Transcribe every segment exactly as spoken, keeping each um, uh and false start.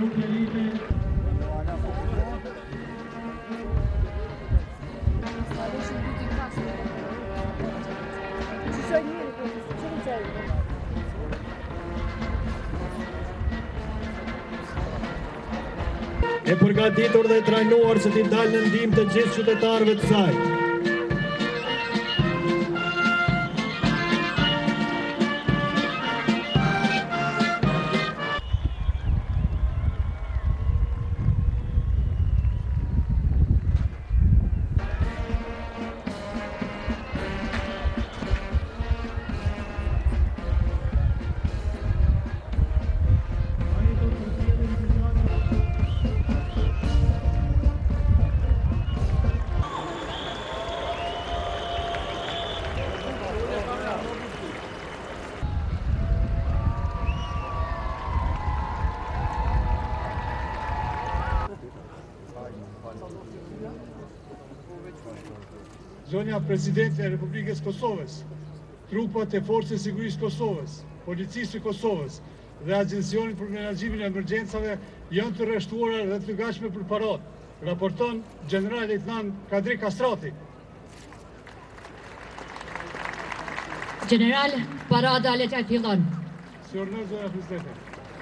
E përgatitur dhe trajnuar që t'i dalë në ndihmë të gjithë qytetarëve të saj. Zonja Presidente e Republikës Kosovës, trupat e Forcës së Sigurisë Kosovës, Policisë së Kosovës dhe Agjencionit për Menaxhimin e Emergjencave janë të rreshtuara dhe të gatshme për parat, raporton General Lejtnant Kadri Kastrati. General, parada le të fillon. Si urdhëron zonja Presidente.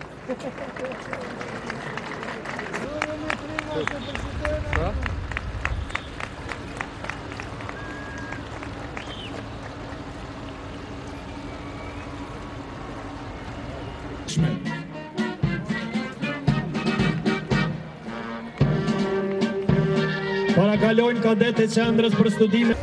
Parakalojnë kadetë e qendrës për studime.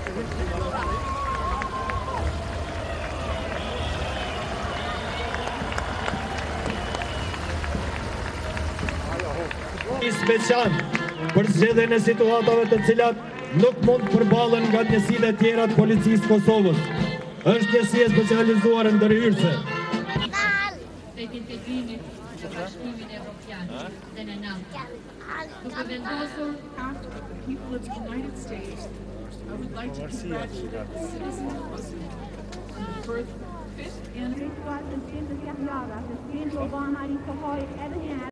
I special për zgjedhjen e situatave të cilat nuk mund të përballen nga njësitë e tjera të policisë së Kosovës. Është njësi e specializuar ndërhyrëse. Integrimit të Bashkimit Evropian dhe në NATO. Duke vendosur the people of the United States, I would like to congratulate the citizens of Kosovo on the birth of the fifth anniversary.